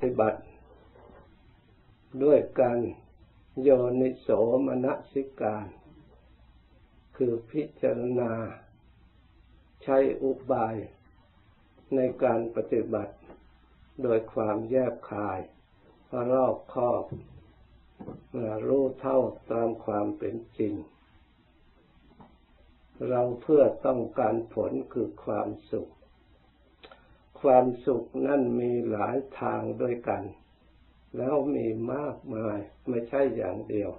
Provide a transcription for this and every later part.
ฏิบัติด้วยการโยนิโสมนสิการคือพิจารณาใช้อุบายในการปฏิบัติโดยความแยบคายรอบคอบรู้เท่าตามความเป็นจริงเราเพื่อต้องการผลคือความสุขความสุขนั่นมีหลายทางด้วยกันแล้วมีมากมายไม่ใช่อย่างเดียว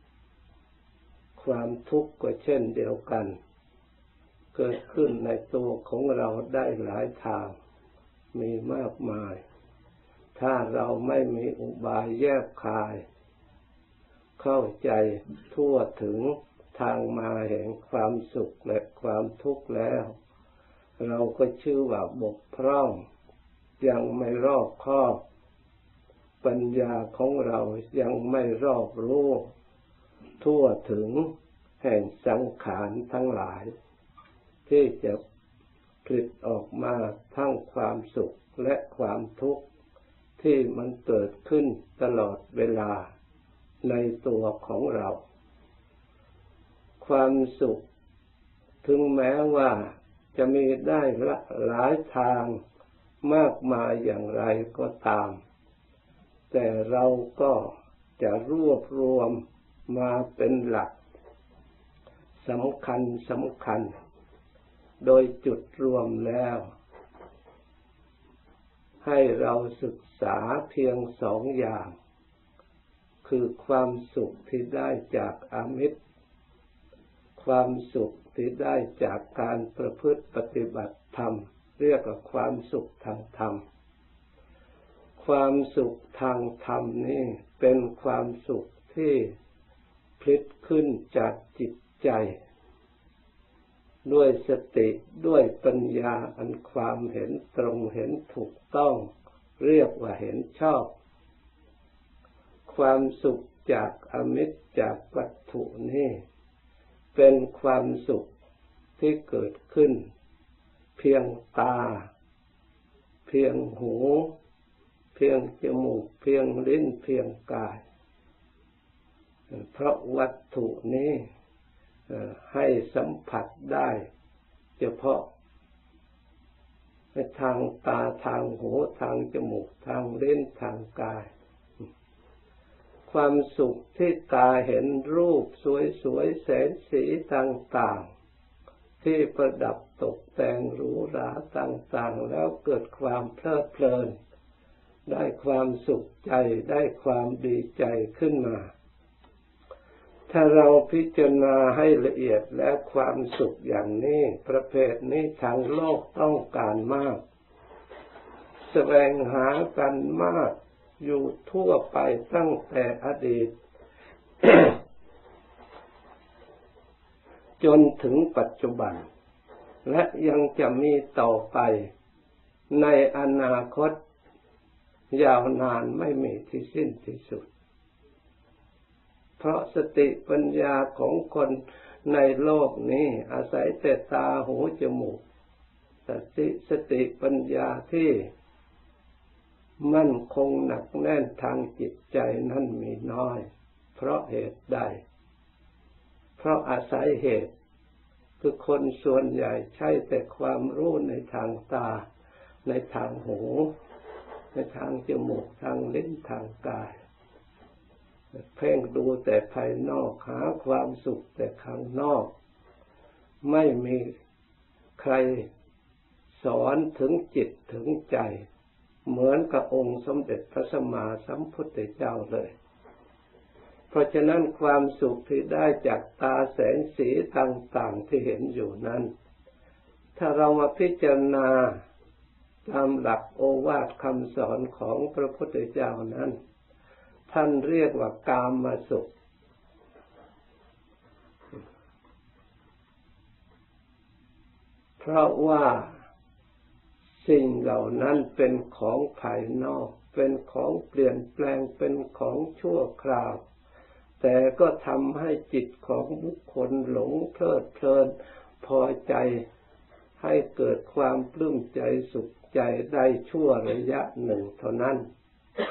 ความทุกข์ก็เช่นเดียวกันเกิดขึ้นในตัวของเราได้หลายทางมีมากมายถ้าเราไม่มีอุบายแยบคายเข้าใจทั่วถึงทางมาแห่งความสุขและความทุกข์แล้วเราก็ชื่อว่าบกพร่องยังไม่รอบคอบปัญญาของเรายังไม่รอบรู้ทั่วถึงแห่งสังขารทั้งหลายที่จะผลิตออกมาทั้งความสุขและความทุกข์ที่มันเกิดขึ้นตลอดเวลาในตัวของเราความสุขถึงแม้ว่าจะมีได้หลายทางมากมายอย่างไรก็ตามแต่เราก็จะรวบรวมมาเป็นหลักสำคัญโดยจุดรวมแล้วให้เราศึกษาเพียงสองอย่างคือความสุขที่ได้จากอามิตรความสุขที่ได้จากการประพฤติปฏิบัติธรรมเรียกว่าความสุขทางธรรมความสุขทางธรรมนี้เป็นความสุขที่ผลิตขึ้นจากจิตใจด้วยสติด้วยปัญญาอันความเห็นตรงเห็นถูกต้องเรียกว่าเห็นชอบความสุขจากอามิตรจากวัตถุนี้เป็นความสุขที่เกิดขึ้นเพียงตาเพียงหูเพียงจมูกเพียงลิ้นเพียงกายเพราะวัตถุนี้ให้สัมผัสได้เฉพาะทางตาทางหูทางจมูกทางลิ้นทางกายความสุขที่ตาเห็นรูปสวยๆแสงสีต่างๆที่ประดับตกแต่งหรูหราต่างๆแล้วเกิดความเพลิดเพลินได้ความสุขใจได้ความดีใจขึ้นมาถ้าเราพิจารณาให้ละเอียดและความสุขอย่างนี้ประเภทนี้ทางโลกต้องการมากแสวงหากันมากอยู่ทั่วไปตั้งแต่อดีต จนถึงปัจจุบันและยังจะมีต่อไปในอนาคตยาวนานไม่มีที่สิ้นที่สุดเพราะสติปัญญาของคนในโลกนี้อาศัยแต่ตาหูจมูกสติปัญญาที่มั่นคงหนักแน่นทางจิตใจนั้นมีน้อยเพราะเหตุใดเพราะอาศัยเหตุคือคนส่วนใหญ่ใช้แต่ความรู้ในทางตาในทางหูในทางจมูกทางลิ้นทางกายเพ่งดูแต่ภายนอกหาความสุขแต่ข้างนอกไม่มีใครสอนถึงจิตถึงใจเหมือนกับองค์สมเด็จพระสัมมาสัมพุทธเจ้าเลยเพราะฉะนั้นความสุขที่ได้จากตาแสงสีต่างๆที่เห็นอยู่นั้นถ้าเรามาพิจารณาตามหลักโอวาทคำสอนของพระพุทธเจ้านั้นท่านเรียกว่ากามสุขเพราะว่าสิ่งเหล่านั้นเป็นของภายนอกเป็นของเปลี่ยนแปลงเป็นของชั่วคราวแต่ก็ทำให้จิตของบุคคลหลงเพลิดเพลินพอใจให้เกิดความปลื้มใจสุขใจได้ชั่วระยะหนึ่งเท่านั้น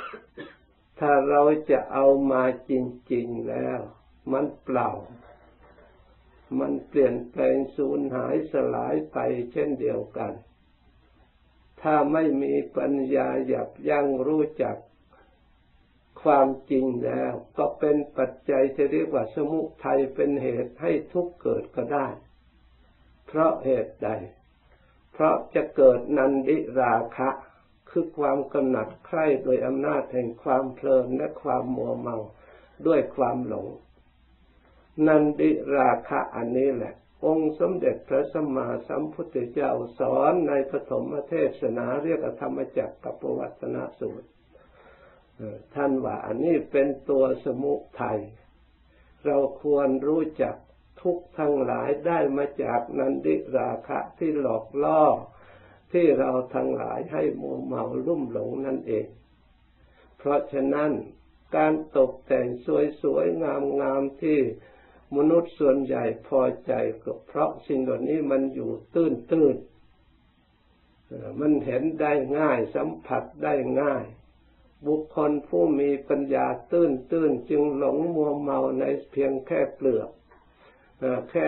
ถ้าเราจะเอามาจริงๆแล้วมันเปล่ามันเปลี่ยนแปลงสูญหายสลายไปเช่นเดียวกันถ้าไม่มีปัญญายับยั้งรู้จักความจริงแล้วก็เป็นปัจจัยที่เรียกว่าสมุทัยเป็นเหตุให้ทุกข์เกิดก็ได้เพราะเหตุใดเพราะจะเกิดนันทิราคะคือความกำหนัดใคร่โดยอำนาจแห่งความเพลินและความมัวเมาด้วยความหลงนันทิราคะอันนี้แหละองค์สมเด็จพระสัมมาสัมพุทธเจ้าสอนในปฐมเทศนาเรียกธรรมจักรกับปวัตตนสูตรท่านว่าอันนี้เป็นตัวสมุทัยเราควรรู้จักทุกข์ทั้งหลายได้มาจากนันทิราคะที่หลอกล่อที่เราทั้งหลายให้มัวเมาลุ่มหลงนั่นเองเพราะฉะนั้นการตกแต่งสวยๆงามๆที่มนุษย์ส่วนใหญ่พอใจก็เพราะสิ่งเหล่านี้มันอยู่ตื้นๆมันเห็นได้ง่ายสัมผัสได้ง่ายบุคคลผู้มีปัญญาตื้นจึงหลงมัวเมาในเพียงแค่เปลือกแค่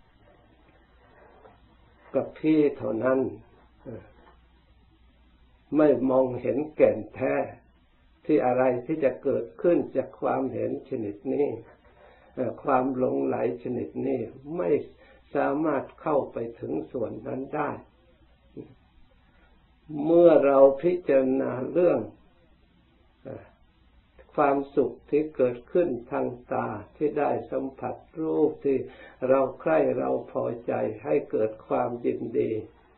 กับพี่เท่านั้นไม่มองเห็นแก่นแท้ที่อะไรที่จะเกิดขึ้นจากความเห็นชนิดนี้ความหลงไหลชนิดนี้ไม่สามารถเข้าไปถึงส่วนนั้นได้เมื่อเราพิจารณาเรื่องความสุขที่เกิดขึ้นทางตาที่ได้สัมผัสรูปที่เราใคร่เราพอใจให้เกิดความยินดี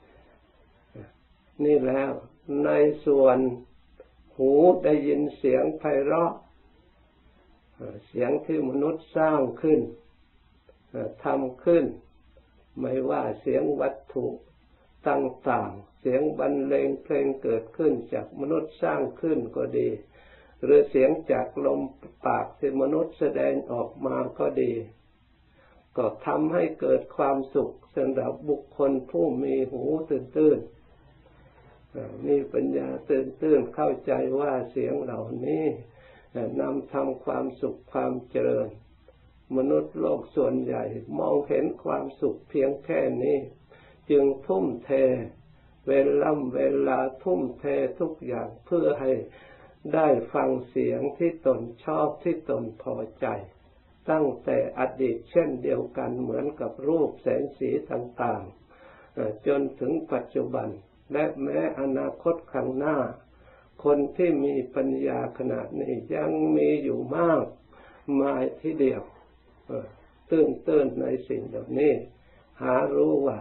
นี่แล้วในส่วนหูได้ยินเสียงไพเราะเสียงที่มนุษย์สร้างขึ้นทำขึ้นไม่ว่าเสียงวัตถุต่างๆเสียงบรรเลงเพลงเกิดขึ้นจากมนุษย์สร้างขึ้นก็ดีหรือเสียงจากลมปากที่มนุษย์แสดงออกมาก็ดีก็ทำให้เกิดความสุขสำหรับบุคคลผู้มีหูตื้นมีปัญญาตื้นเข้าใจว่าเสียงเหล่านี้นำทำความสุขความเจริญมนุษย์โลกส่วนใหญ่มองเห็นความสุขเพียงแค่นี้จึงทุ่มเทเวลาทุ่มเททุกอย่างเพื่อให้ได้ฟังเสียงที่ตนชอบที่ตนพอใจตั้งแต่อดีตเช่นเดียวกันเหมือนกับรูปแสงสีต่างๆจนถึงปัจจุบันและแม้อนาคตข้างหน้าคนที่มีปัญญาขนาดนี้ยังมีอยู่มากมายทีเดียวตื่นในสิ่งเหล่านี้หารู้ว่า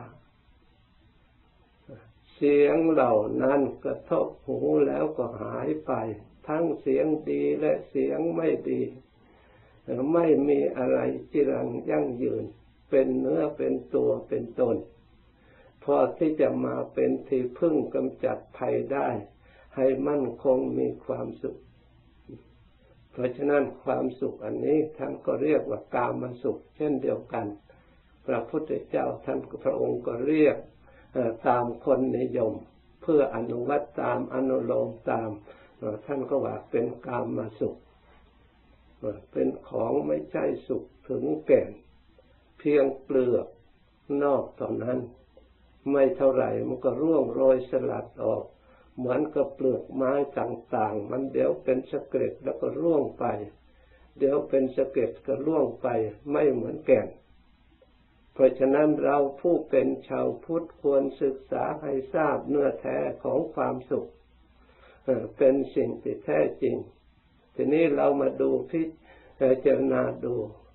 เสียงเหล่านั้นกระทบหูแล้วก็หายไปทั้งเสียงดีและเสียงไม่ดีไม่มีอะไรจีรังยั่งยืนเป็นเนื้อเป็นตัวเป็นตนพอที่จะมาเป็นที่พึ่งกำจัดภัยได้ให้มั่นคงมีความสุขเพราะฉะนั้นความสุขอันนี้ท่านก็เรียกว่ากามสุขเช่นเดียวกันพระพุทธเจ้าท่านพระองค์ก็เรียกตามคนนิยมเพื่ออนุวัตตามอนุโลมตามท่านก็ว่าเป็นกามสุขเป็นของไม่ใช่สุขถึงแก่นเพียงเปลือกนอกเท่านั้นไม่เท่าไหร่มันก็ร่วงโรยสลัดออกเหมือนกับเปลือกไม้ต่างๆมันเดี๋ยวเป็นสะเก็ดแล้วก็ร่วงไปเดี๋ยวเป็นสะเก็ดก็ร่วงไปไม่เหมือนแก่นเพราะฉะนั้นเราผู้เป็นชาวพุทธควรศึกษาให้ทราบเนื้อแท้ของความสุขเป็นสิ่งที่แท้จริงทีนี้เรามาดูพิจารณาดู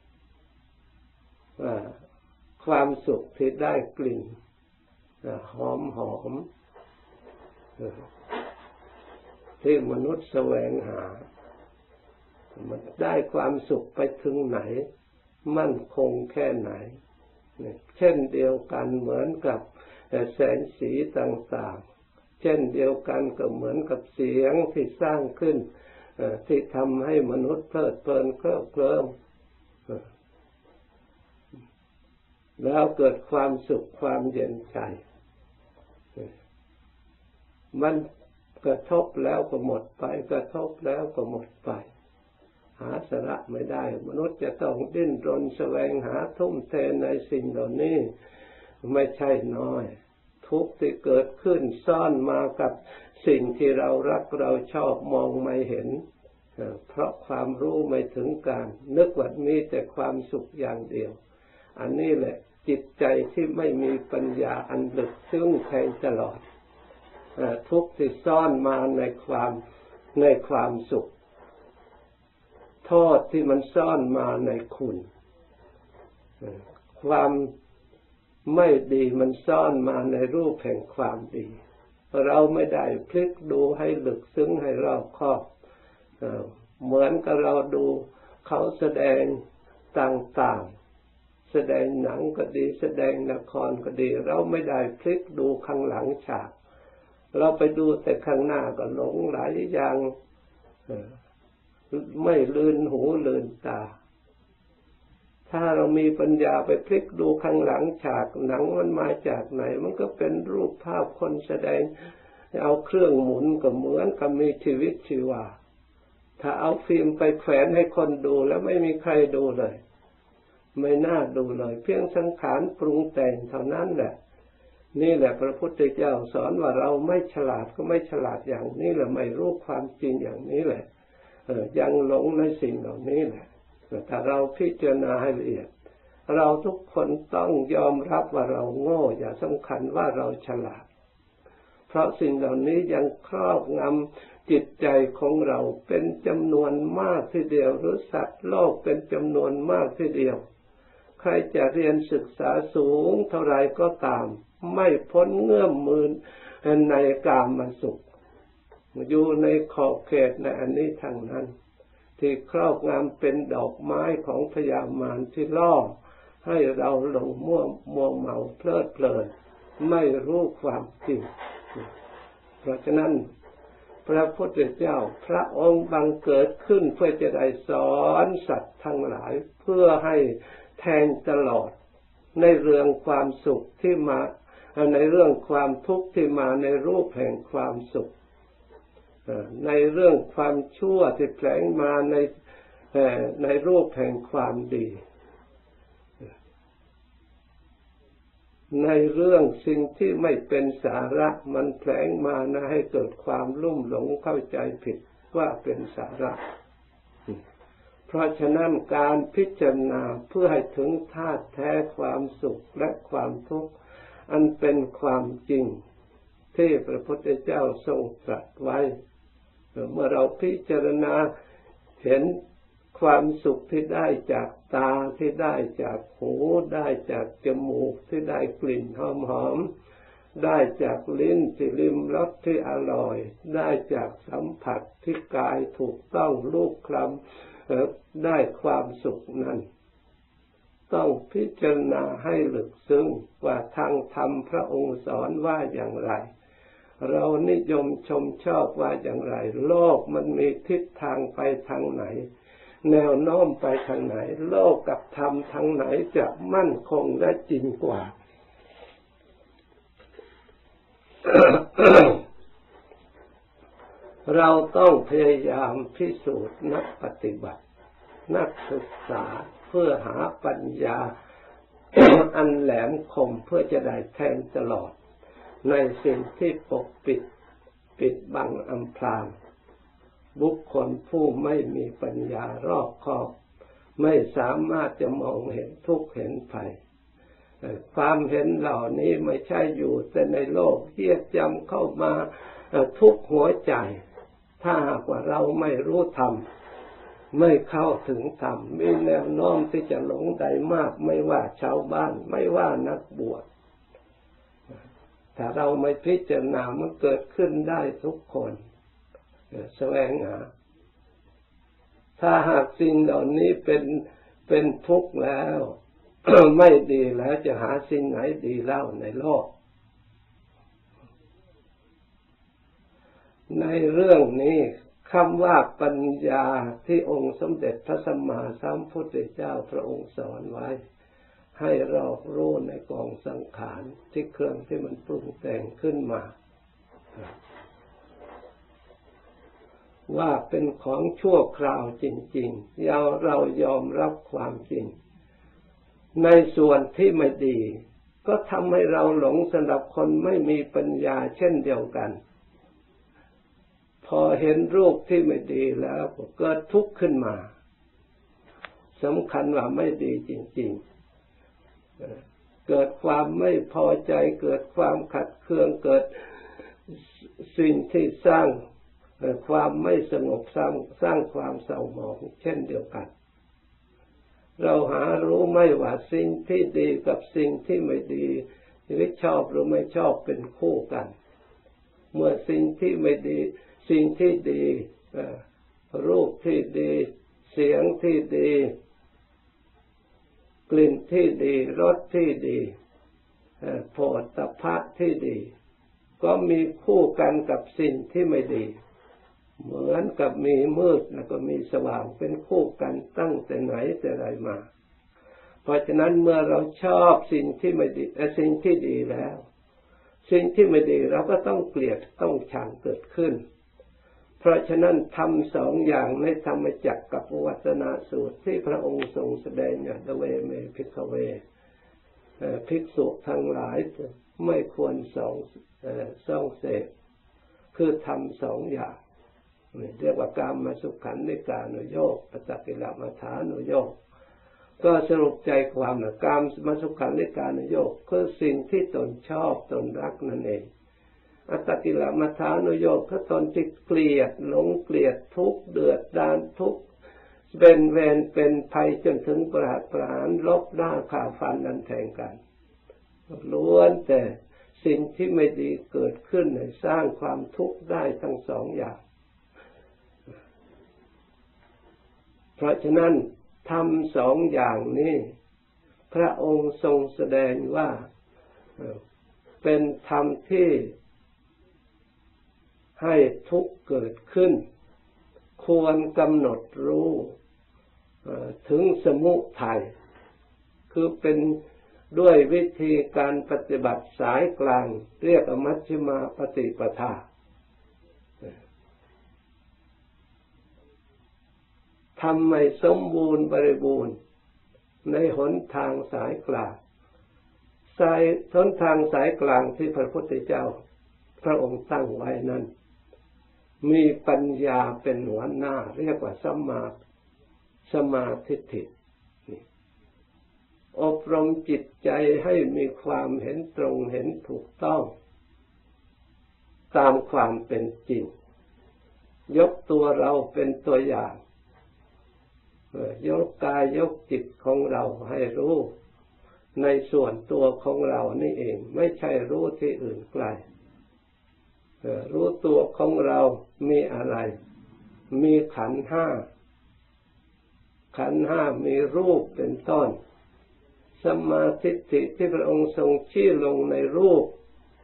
ว่าความสุขที่ได้กลิ่นหอมที่มนุษย์แสวงหามันได้ความสุขไปถึงไหนมั่นคงแค่ไหนเช่นเดียวกันเหมือนกับแสงสีต่างๆเช่นเดียวกันก็เหมือนกับเสียงที่สร้างขึ้นที่ทำให้มนุษย์เพลิดเพลินเคลิ้มแล้วเกิดความสุขความเย็นใจมันกระทบแล้วก็หมดไปกระทบแล้วก็หมดไปหาสาระไม่ได้มนุษย์จะต้องดิ้นรนแสวงหาทุ่มเทในสิ่งเหล่านี้ไม่ใช่น้อยทุกข์ที่เกิดขึ้นซ่อนมากับสิ่งที่เรารักเราชอบมองไม่เห็นเพราะความรู้ไม่ถึงการนึกว่ามีแต่ความสุขอย่างเดียวอันนี้แหละจิตใจที่ไม่มีปัญญาอันลึกซึ้งแทงตลอดทุกข์ที่ซ่อนมาในความสุขโทษที่มันซ่อนมาในคุณความไม่ดีมันซ่อนมาในรูปแห่งความดีเราไม่ได้พลิกดูให้ลึกซึ้งให้รอบคอบเหมือนกับเราดูเขาแสดงต่างๆแสดงหนังก็ดีแสดงละครก็ดีเราไม่ได้พลิกดูข้างหลังฉากเราไปดูแต่ข้างหน้าก็หลงหลายอย่างไม่ลืนหูลืนตาถ้าเรามีปัญญาไปพลิกดูข้างหลังฉากหนังมันมาจากไหนมันก็เป็นรูปภาพคนแสดงเอาเครื่องหมุนก็เหมือนกับมีชีวิตชีวาถ้าเอาฟิล์มไปแขวนให้คนดูแล้วไม่มีใครดูเลยไม่น่าดูเลยเพียงสังขารปรุงแต่งเท่านั้นแหละนี่แหละพระพุทธเจ้าสอนว่าเราไม่ฉลาดก็ไม่ฉลาดอย่างนี้แหละไม่รู้ความจริงอย่างนี้แหละยังหลงในสิ่งเหล่านี้แหละถ้าเราพิจารณาให้ละเอียดเราทุกคนต้องยอมรับว่าเราโง่อย่าสำคัญว่าเราฉลาดเพราะสิ่งเหล่านี้ยังครอบงำจิตใจของเราเป็นจำนวนมากทีเดียวหรือสัตว์โลกเป็นจำนวนมากทีเดียวใครจะเรียนศึกษาสูงเท่าไรก็ตามไม่พ้นเงื่อมมือในกามสุขอยู่ในขอบเขตในอันนี้ทั้งนั้นที่ครอบงำเป็นดอกไม้ของพยามารที่ล่อให้เราหลงมัวเมาเพลิดเพลินไม่รู้ความจริงเพราะฉะนั้นพระพุทธเจ้าพระองค์บังเกิดขึ้นเพื่อจะได้สอนสัตว์ทั้งหลายเพื่อให้แทงตลอดในเรื่องความสุขที่มาในเรื่องความทุกข์ที่มาในรูปแห่งความสุขในเรื่องความชั่วที่แฝงมาในรูปแห่งความดีในเรื่องสิ่งที่ไม่เป็นสาระมันแฝงมานะให้เกิดความลุ่มหลงเข้าใจผิดว่าเป็นสาระเพราะฉะนั้นการพิจารณาเพื่อให้ถึงธาตุแท้ความสุขและความทุกข์อันเป็นความจริงที่พระพุทธเจ้าทรงตรัสไว้เมื่อเราพิจารณาเห็นความสุขที่ได้จากตาที่ได้จากหูได้จากจมูกที่ได้กลิ่นหอมๆได้จากลิ้นที่ลิ้มรสที่อร่อยได้จากสัมผัสที่กายถูกต้องลูบคลำได้ความสุขนั้นต้องพิจารณาให้ลึกซึ้งว่าทางธรรมพระองค์สอนว่าอย่างไรเรานิยมชมชอบว่าอย่างไรโลกมันมีทิศทางไปทางไหนแนวโน้มไปทางไหนโลกกับธรรมทางไหนจะมั่นคงและจริงกว่า เราต้องพยายามพิสูจน์นักปฏิบัตินักศึกษาเพื่อหาปัญญา อันแหลมคมเพื่อจะได้แทงตลอดในสิ่งที่ปกปิดบังอำพรางบุคคลผู้ไม่มีปัญญารอบคอบไม่สามารถจะมองเห็นทุกข์เห็นภัยความเห็นเหล่านี้ไม่ใช่อยู่แต่ในโลกเยียดจำเข้ามาทุกหัวใจถ้าหากว่าเราไม่รู้ธรรมไม่เข้าถึงธรรมมีแนวโน้มที่จะหลงใดมากไม่ว่าชาวบ้านไม่ว่านักบวชถ้าเราไม่พิจารณามันเกิดขึ้นได้ทุกคนแสวงหาถ้าหากสิ่งเหล่านี้เป็นทุกข์แล้ว ไม่ดีแล้วจะหาสิ่งไหนดีเล่าในโลกในเรื่องนี้คำว่าปัญญาที่องค์สมเด็จพระสัมมาสัมพุทธเจ้าพระองค์สอนไว้ให้เรารู้ในกองสังขารที่เครื่องที่มันปรุงแต่งขึ้นมาว่าเป็นของชั่วคราวจริงๆเรายอมรับความจริงในส่วนที่ไม่ดีก็ทำให้เราหลงสำหรับคนไม่มีปัญญาเช่นเดียวกันพอเห็นรูปที่ไม่ดีแล้วก็เกิดทุกข์ขึ้นมาสำคัญว่าไม่ดีจริงๆเกิดความไม่พอใจเกิดความขัดเคืองเกิดสิ่งที่สร้างความไม่สงบสร้างความเศร้าหมองเช่นเดียวกันเราหารู้ไม่ว่าสิ่งที่ดีกับสิ่งที่ไม่ดีหรือชอบหรือไม่ชอบเป็นคู่กันเมื่อสิ่งที่ไม่ดีสิ่งที่ดีรูปที่ดีเสียงที่ดีกลิ่นที่ดีรสที่ดีโผฏฐัพพะที่ดีก็มีคู่กันกับสิ่งที่ไม่ดีเหมือนกับมีมืดแล้วก็มีสว่างเป็นคู่กันตั้งแต่ไหนแต่ไรมาเพราะฉะนั้นเมื่อเราชอบสิ่งที่ไม่ดีสิ่งที่ดีแล้วสิ่งที่ไม่ดีเราก็ต้องเกลียดต้องชังเกิดขึ้นเพราะฉะนั้นทำสองอย่างในธรรมจักรกับวัฒนาสูตรที่พระองค์ทรงแสดงอย่างเวเมภิกขเวภิกษุทั้งหลายไม่ควรส่องเสพคือทำสองอย่างเรียกว่ากามสุขันธิกานุโยคปัจจกิลมัฏฐานุโยคก็สรุปใจความนะกามสุขันธิกานุโยคคือสิ่งที่ตนชอบตนรักนั่นเองอัตตกิลมัฏฐานุโยคคือตนที่เกลียดหลงเกลียดทุกข์เดือดดาลทุกข์เป็นเวรเป็นภัยจนถึงประหารลบหน้าฆ่าฟันดันแทงกันล้วนแต่สิ่งที่ไม่ดีเกิดขึ้นให้สร้างความทุกข์ได้ทั้งสองอย่างเพราะฉะนั้นทำสองอย่างนี้พระองค์ทรงแสดงว่าเป็นธรรมที่ให้ทุกข์เกิดขึ้นควรกำหนดรู้ถึงสมุทัยคือเป็นด้วยวิธีการปฏิบัติสายกลางเรียกมัชฌิมาปฏิปทาทำให้สมบูรณ์บริบูรณ์ในหนทางสายกลางหนทางสายกลางที่พระพุทธเจ้าพระองค์ตั้งไว้นั้นมีปัญญาเป็นหัวหน้าเรียกว่าสัมมาทิฏฐิอบรมจิตใจให้มีความเห็นตรงเห็นถูกต้องตามความเป็นจริงยกตัวเราเป็นตัวอย่างยกกายยกจิตของเราให้รู้ในส่วนตัวของเรานี่เองไม่ใช่รู้ที่อื่นไกลรู้ตัวของเรามีอะไรมีขันธ์ห้าขันธ์ห้ามีรูปเป็นต้นสัมมาทิฏฐิที่พระองค์ทรงชี้ลงในรูป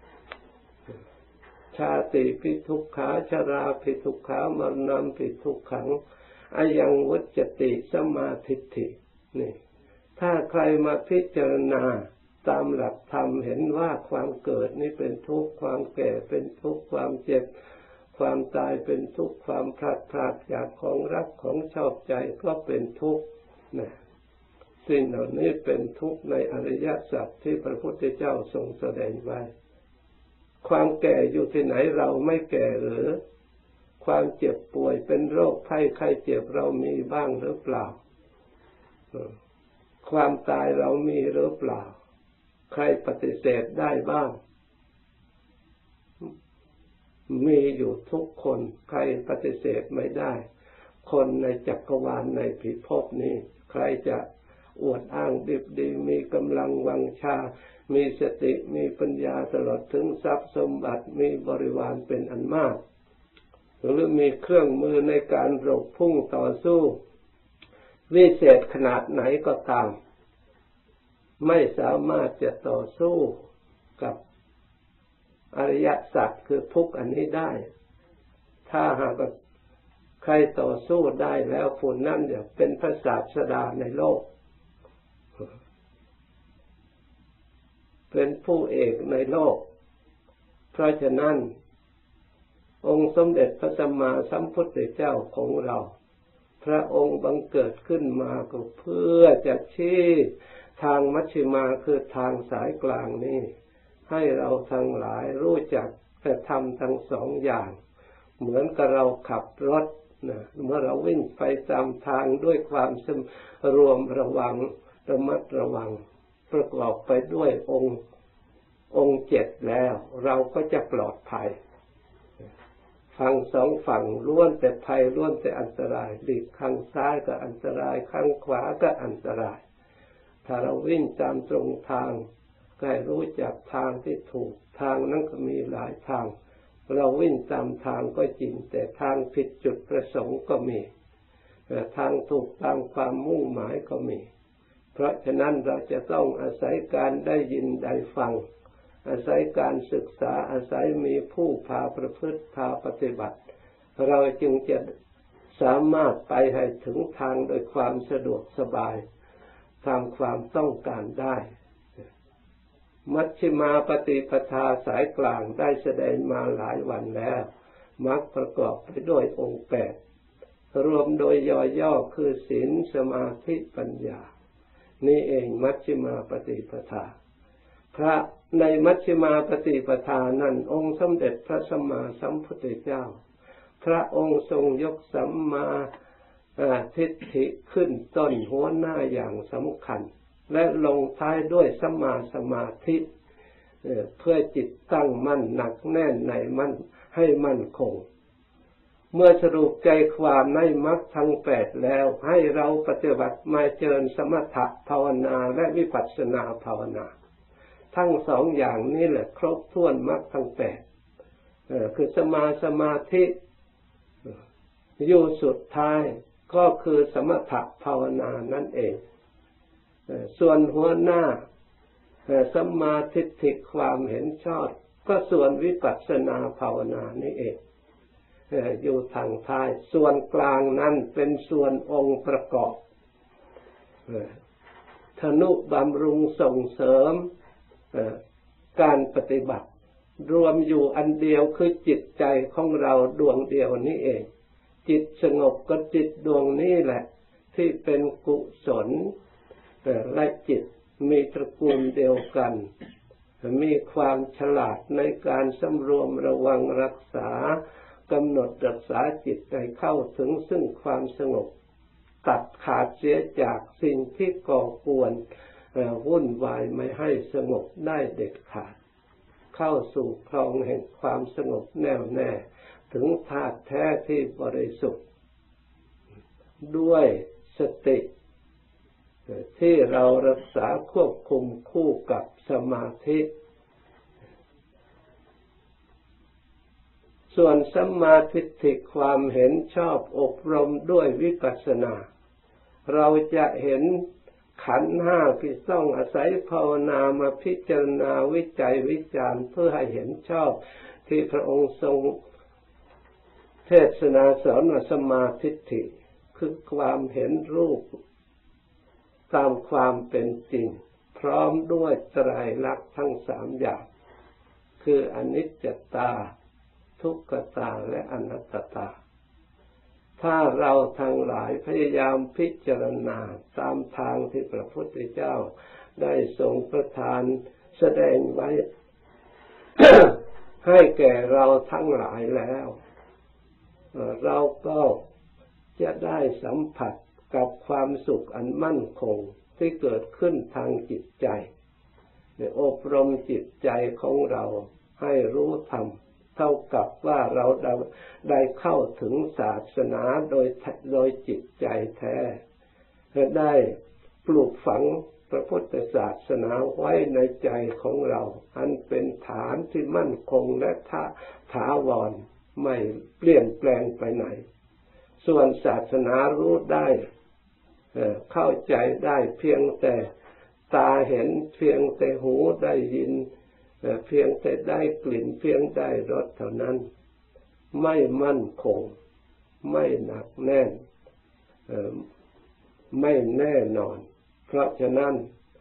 ชาติปิทุกขาชราปิทุกขามรณะปิทุกขังอายังวัจจติสัมมาทิฏฐินี่ถ้าใครมาพิจารณาตามหลักธรรมเห็นว่าความเกิดนี่เป็นทุกข์ความแก่เป็นทุกข์ความเจ็บความตายเป็นทุกข์ความพลัดพรากจากของรักของชอบใจก็เป็นทุกข์นะสิ่งเหล่านี้เป็นทุกข์ในอริยสัจที่พระพุทธเจ้าทรงแสดงไว้ความแก่อยู่ที่ไหนเราไม่แก่หรือความเจ็บป่วยเป็นโรคภัยไข้เจ็บเรามีบ้างหรือเปล่าความตายเรามีหรือเปล่าใครปฏิเสธได้บ้างมีอยู่ทุกคนใครปฏิเสธไม่ได้คนในจักรวาลในพิภพนี้ใครจะอวดอ้างดิบดีมีกำลังวังชามีสติมีปัญญาตลอดถึงทรัพย์สมบัติมีบริวารเป็นอันมากหรือมีเครื่องมือในการรบพุ่งต่อสู้วิเศษขนาดไหนก็ตามไม่สามารถจะต่อสู้กับอริยสัจคือทุกข์อันนี้ได้ถ้าหากใครต่อสู้ได้แล้วผู้นั้นจะเป็นพระศาสดาในโลกเป็นผู้เอกในโลกเพราะฉะนั้นองค์สมเด็จพระสัมมาสัมพุทธเจ้าของเราพระองค์บังเกิดขึ้นมาก็เพื่อจะชี้ทางมัชฌิมาคือทางสายกลางนี้ให้เราทั้งหลายรู้จักแต่ทำทั้งสองอย่างเหมือนกับเราขับรถนะเมื่อเราวิ่งไปตามทางด้วยความสำรวมระวังระมัดระวังประกอบไปด้วยองค์เจ็ดแล้วเราก็จะปลอดภัยฝั่งสองฝั่งล้วนแต่ภัยล้วนแต่อันตรายหลีกข้างซ้ายก็อันตรายข้างขวาก็อันตรายถ้าเราวิ่งตามตรงทางก็ให้รู้จักทางที่ถูกทางนั้นก็มีหลายทางเราวิ่งตามทางก็จริงแต่ทางผิดจุดประสงค์ก็มีทางถูกตามความมุ่งหมายก็มีเพราะฉะนั้นเราจะต้องอาศัยการได้ยินได้ฟังอาศัยการศึกษาอาศัยมีผู้พาประพฤติพาปฏิบัติเราจึงจะสามารถไปให้ถึงทางโดยความสะดวกสบายตามความต้องการได้มัชฌิมาปฏิปทาสายกลางได้แสดงมาหลายวันแล้วมักประกอบไปด้วยองค์8รวมโดยย่อๆคือศีลสมาธิปัญญานี่เองมัชฌิมาปฏิปทาพระในมัชฌิมาปฏิปทานั้นองค์สมเด็จพระสัมมาสัมพุทธเจ้าพระองค์ทรงยกสัมมาทิฏฐิขึ้นต้นหัวหน้าอย่างสำคัญและลงท้ายด้วยสัมมาสมาธิเพื่อจิตตั้งมั่นหนักแน่นในมั่นให้มั่นคงเมื่อสรุปใจความในมรรคทั้ง8แล้วให้เราปฏิบัติมาเจริญสมถะภาวนาและวิปัสสนาภาวนาทั้งสองอย่างนี้แหละครบถ้วนมรรคทั้ง8คือสมาธิอยู่สุดท้ายก็คือสมถะภาวนานั่นเองส่วนหัวหน้าสัมมาทิฏฐิความเห็นชอบก็ส่วนวิปัสสนาภาวนานี่เองอยู่ทางท้ายส่วนกลางนั้นเป็นส่วนองค์ประกอบทนุบำรุงส่งเสริมการปฏิบัติรวมอยู่อันเดียวคือจิตใจของเราดวงเดียวนี้เองจิตสงบก็จิตดวงนี้แหละที่เป็นกุศลและจิตมีตระกูลเดียวกันมีความฉลาดในการสำรวมระวังรักษากำหนดรักษาจิตให้เข้าถึงซึ่งความสงบตัดขาดเสียจากสิ่งที่ก่อกวนวุ่นวายไม่ให้สงบได้เด็ดขาดเข้าสู่คลองแห่งความสงบแน่วแน่ถึงธาตุแท้ที่บริสุทธิ์ด้วยสติที่เรารักษาควบคุมคู่กับสมาธิส่วนสัมมาทิฏฐิความเห็นชอบอบรมด้วยวิปัสสนาเราจะเห็นขันธ์ห้าที่ต้องอาศัยภาวนามาพิจารณาวิจัยวิจารณ์เพื่อให้เห็นชอบที่พระองค์ทรงเทศนาสอนว่าสัมมาทิฏฐิคือความเห็นรูปตามความเป็นจริงพร้อมด้วยไตรลักษณ์ทั้ง3อย่างคืออนิจจตาทุกขตาและอนัตตาถ้าเราทั้งหลายพยายามพิจารณาตามทางที่พระพุทธเจ้าได้ทรงประทานแสดงไว้ ให้แก่เราทั้งหลายแล้วเราก็จะได้สัมผัสกับความสุขอันมั่นคงที่เกิดขึ้นทางจิตใจอบรมจิตใจของเราให้รู้ธรรมเท่ากับว่าเราได้เข้าถึงศาสนาโดยจิตใจแท้ได้ปลูกฝังพระพุทธศาสนาไว้ในใจของเราอันเป็นฐานที่มั่นคงและถาวรไม่เปลี่ยนแปลงไปไหนส่วนศาสนารู้ได้เข้าใจได้เพียงแต่ตาเห็นเพียงแต่หูได้ยินเพียงแต่ได้กลิ่นเพียงได้รสเท่านั้นไม่มั่นคงไม่หนักแน่นไม่แน่นอนเพราะฉะนั้นค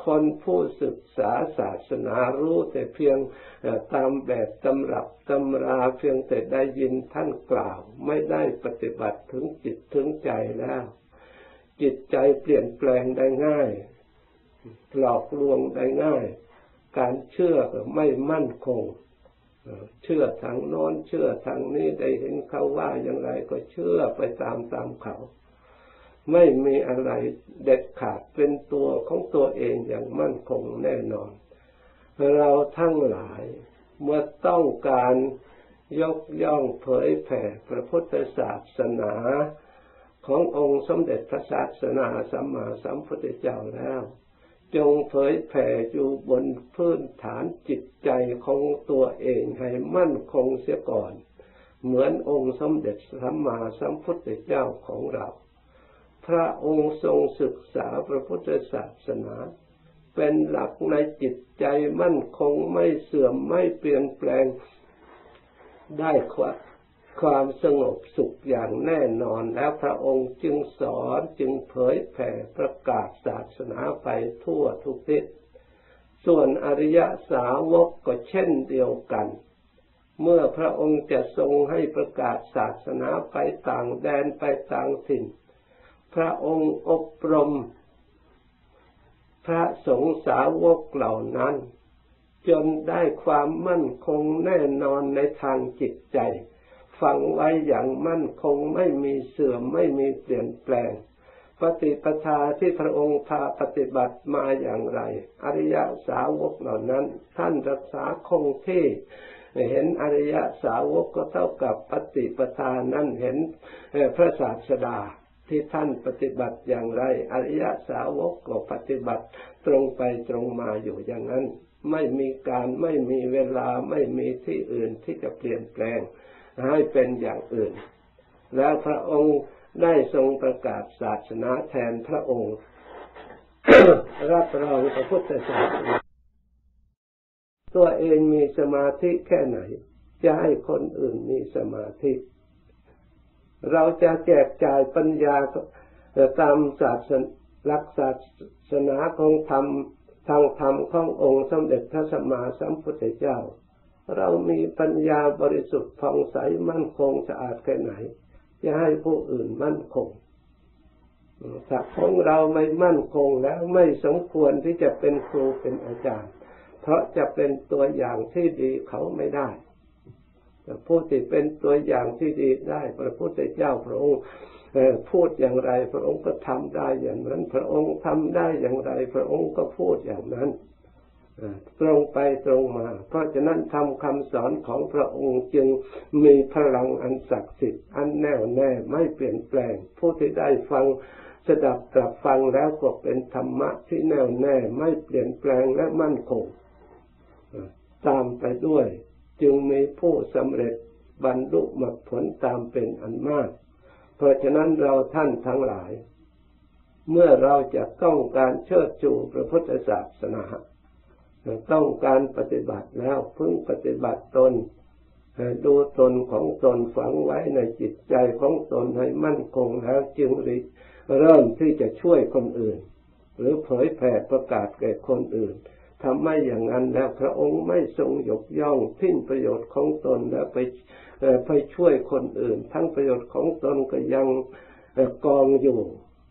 คนผู้ศึกษาศาสนารู้แต่เพียงตามแบบตำรับตำราเพียงแต่ได้ยินท่านกล่าวไม่ได้ปฏิบัติถึงจิตถึงใจแล้วจิตใจเปลี่ยนแปลงได้ง่ายหลอกลวงได้ง่ายการเชื่อไม่มั่นคงเชื่อทางโน้นเชื่อทางนี้ได้เห็นเขาว่าอย่างไรก็เชื่อไปตามเขาไม่มีอะไรเด็ดขาดเป็นตัวของตัวเองอย่างมั่นคงแน่นอนเราทั้งหลายเมื่อต้องการยกย่องเผยแผ่พระพุทธศาสนาขององค์สมเด็จพระศาสดาสัมมาสัมพุทธเจ้าแล้วจงเผยแผ่อยู่บนพื้นฐานจิตใจของตัวเองให้มั่นคงเสียก่อนเหมือนองค์สมเด็จสัมมาสัมพุทธเจ้าของเราพระองค์ทรงศึกษาพระพุทธศาสนาเป็นหลักในจิตใจมั่นคงไม่เสื่อมไม่เปลี่ยนแปลงได้ความสงบสุขอย่างแน่นอนแล้วพระองค์จึงสอนจึงเผยแผ่ประกาศศาสนาไปทั่วทุกทิศส่วนอริยสาวกก็เช่นเดียวกันเมื่อพระองค์จะทรงให้ประกาศศาสนาไปต่างแดนไปต่างถิ่นพระองค์อบรมพระสงฆ์สาวกเหล่านั้นจนได้ความมั่นคงแน่นอนในทางจิตใจฝังไว้อย่างมั่นคงไม่มีเสื่อมไม่มีเปลี่ยนแปลงปฏิปทาที่พระองค์พาปฏิบัติมาอย่างไรอริยสาวกเหล่านั้นท่านรักษาคงที่เห็นอริยสาวกก็เท่ากับปฏิปทานั้นเห็นพระศาสดาที่ท่านปฏิบัติอย่างไรอริยสาวกก็ปฏิบัติตรงไปตรงมาอยู่อย่างนั้นไม่มีการไม่มีเวลาไม่มีที่อื่นที่จะเปลี่ยนแปลงให้เป็นอย่างอื่นแล้วพระองค์ได้ทรงประกาศศาสนาแทนพระองค์ รับรองพระพุทธศาสนาตัวเองมีสมาธิแค่ไหนจะให้คนอื่นมีสมาธิเราจะแจกจ่ายปัญญาตามศาสนาหลักศาสนาของธรรมทางธรรมขององค์สมเด็จพระสัมมาสัมพุทธเจ้าเรามีปัญญาบริสุทธิ์ผ่องใสมั่นคงสะอาดแค่ไหนจะให้ผู้อื่นมั่นคงถ้าของเราไม่มั่นคงแล้วไม่สมควรที่จะเป็นครูเป็นอาจารย์เพราะจะเป็นตัวอย่างที่ดีเขาไม่ได้ผู้ที่เป็นตัวอย่างที่ดีได้พระพุทธเจ้าพระองค์พูดอย่างไรพระองค์ก็ทำได้อย่างนั้นพระองค์ทำได้อย่างไรพระองค์ก็พูดอย่างนั้นตรงไปตรงมาเพราะฉะนั้นทำคำสอนของพระองค์จึงมีพลังอันศักดิ์สิทธิ์อันแน่วแน่ไม่เปลี่ยนแปลงผู้ที่ได้ฟังสดับตรับฟังแล้วก็เป็นธรรมะที่แน่วแน่ไม่เปลี่ยนแปลงและมั่นคงตามไปด้วยจึงมีผู้สำเร็จบรรลุมรรคผลตามเป็นอันมากเพราะฉะนั้นเราท่านทั้งหลายเมื่อเราจะต้องการเชิดชูพระพุทธศาสนาต้องการปฏิบัติแล้วพึงปฏิบัติตนดูตนของตนฝังไว้ในจิตใจของตนให้มั่นคงแล้วจึงเริ่มที่จะช่วยคนอื่นหรือเผยแผ่ประกาศแก่คนอื่นทำไม่อย่างนั้นแล้วพระองค์ไม่ทรงยกย่องทิ้งประโยชน์ของตนแล้วไปช่วยคนอื่นทั้งประโยชน์ของตนก็ยังกองอยู่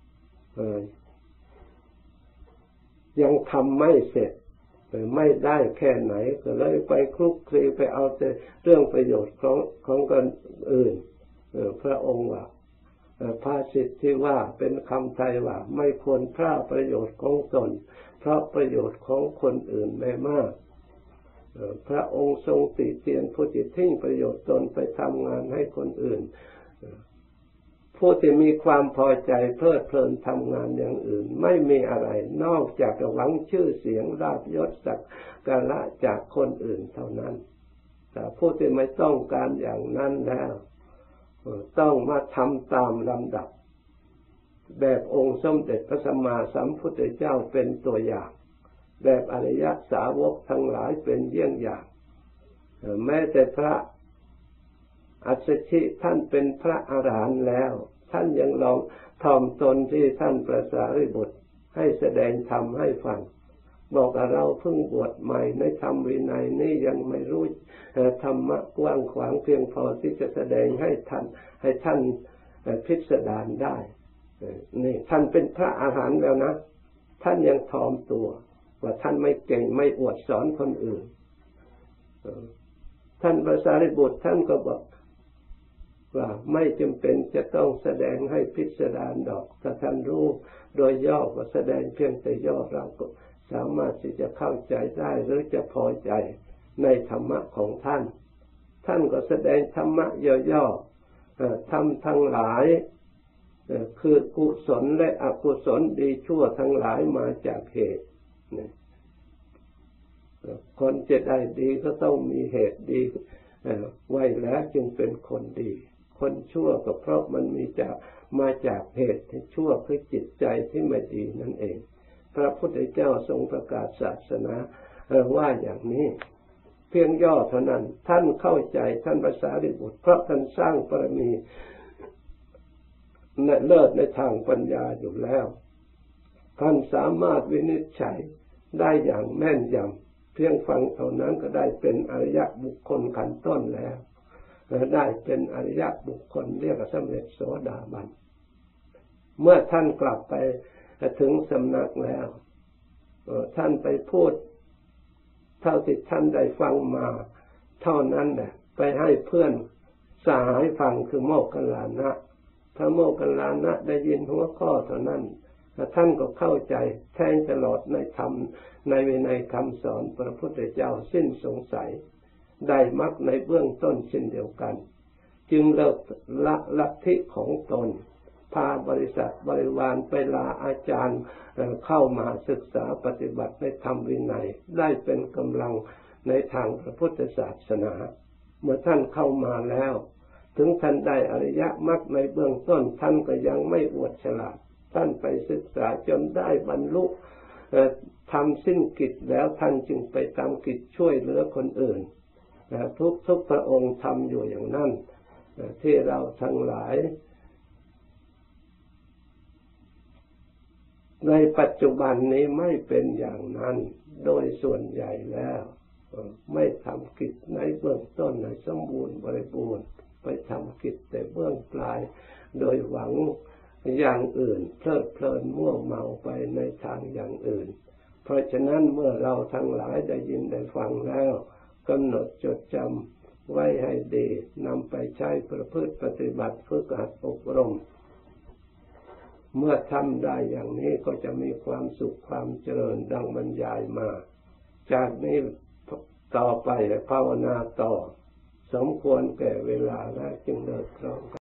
ยังทำไม่เสร็จไม่ได้แค่ไหนก็เลยไปคลุกคลีไปเอาแต่เรื่องประโยชน์ของคนอื่นพระองค์ว่าภาษิตที่ว่าเป็นคำไทยว่าไม่ควรพลาดประโยชน์ของตนเพราะประโยชน์ของคนอื่นไม่มากพระองค์ทรงติเตียนผู้ที่ทิ้งประโยชน์ตนไปทำงานให้คนอื่นผู้ที่มีความพอใจเพลิดเพลินทำงานอย่างอื่นไม่มีอะไรนอกจากหวังชื่อเสียงลาภยศสักการะจากคนอื่นเท่านั้นแต่ผู้ที่ไม่ต้องการอย่างนั้นแล้วต้องมาทำตามลำดับแบบองค์สมเด็จพระสัมมาสัมพุทธเจ้าเป็นตัวอย่างแบบอริยสาวกทั้งหลายเป็นเยี่ยงอย่างแม้แต่พระอัสสชิท่านเป็นพระอรหันต์แล้วท่านยังลองถ่อมตนที่ท่านพระสารีบุตรให้แสดงธรรมให้ฟังบอกว่าเราเพิ่งบวชใหม่ในธรรมวินัยนี่ยังไม่รู้ธรรมะกว้างขวางเพียงพอที่จะแสดงให้ท่านพิสดารได้นี่ท่านเป็นพระอรหันต์แล้วนะท่านยังถ่อมตัวว่าท่านไม่เก่งไม่อวดสอนคนอื่นท่านพระสารีบุตรท่านก็บอกว่าไม่จำเป็นจะต้องแสดงให้พิสดารดอกถ้าท่านรู้โดยย่อก็แสดงเพียงแต่ย่อเราก็สามารถที่จะเข้าใจได้หรือจะพอใจในธรรมะของท่านท่านก็แสดงธรรมะย่อๆทำทั้งหลายคือกุศลและอกุศลดีชั่วทั้งหลายมาจากเหตุคนจะได้ดีก็ต้องมีเหตุดีไว้แล้วจึงเป็นคนดีคนชั่วก็เพราะมันมาจากเหตุที่ชั่วคือจิตใจที่ไม่ดีนั่นเองพระพุทธเจ้าทรงประกาศศาสนาว่าอย่างนี้เพียงย่อเท่านั้นท่านเข้าใจท่านพระสารีบุตรเพราะท่านสร้างบารมีเลิศในทางปัญญาอยู่แล้วท่านสามารถวินิจฉัยได้อย่างแม่นยำเพียงฟังเท่านั้นก็ได้เป็นอริยบุคคลขั้นต้นแล้วได้เป็นอริยบุคคลเรียกว่าสำเร็จโสดาบันเมื่อท่านกลับไปถึงสำนักแล้วท่านไปพูดเท่าที่ท่านได้ฟังมาเท่านั้นแหละไปให้เพื่อนสหายฟังคือโมคคัลลานะพระโมคคัลลานะได้ยินหัวข้อเท่านั้นท่านก็เข้าใจแทงตลอดในธรรมในวินัยคำสอนพระพุทธเจ้าสิ้นสงสัยได้มรรคในเบื้องต้นเช่นเดียวกันจึงเลิกละลัทธิของตนพาบริษัทบริวารไปลาอาจารย์เข้ามาศึกษาปฏิบัติในธรรมวินัยได้เป็นกำลังในทางพระพุทธศาสนาเมื่อท่านเข้ามาแล้วถึงท่านได้อริยมรรคในเบื้องต้นท่านก็ยังไม่อวดฉลาดท่านไปศึกษาจนได้บรรลุทำสิ้นกิจแล้วท่านจึงไปทำกิจช่วยเหลือคนอื่นทุกพระองค์ทำอยู่อย่างนั้นที่เราทั้งหลายในปัจจุบันนี้ไม่เป็นอย่างนั้นโดยส่วนใหญ่แล้วไม่ทำกิจในเบื้องต้นในสมบูรณ์บริบูรณ์ไปทำกิจแต่เบื้องปลายโดยหวังอย่างอื่นเพลิดเพลินมั่วเมาไปในทางอย่างอื่นเพราะฉะนั้นเมื่อเราทั้งหลายได้ยินได้ฟังแล้วกำหนดจดจำไว้ให้ดีนำไปใช้ประพฤติปฏิบัติฝึกหัดอบรมเมื่อทำได้อย่างนี้ก็จะมีความสุขความเจริญดังบรรยายมาจากนี้ต่อไปภาวนาต่อสมควรแก่เวลาและจึงเลิกพร้อม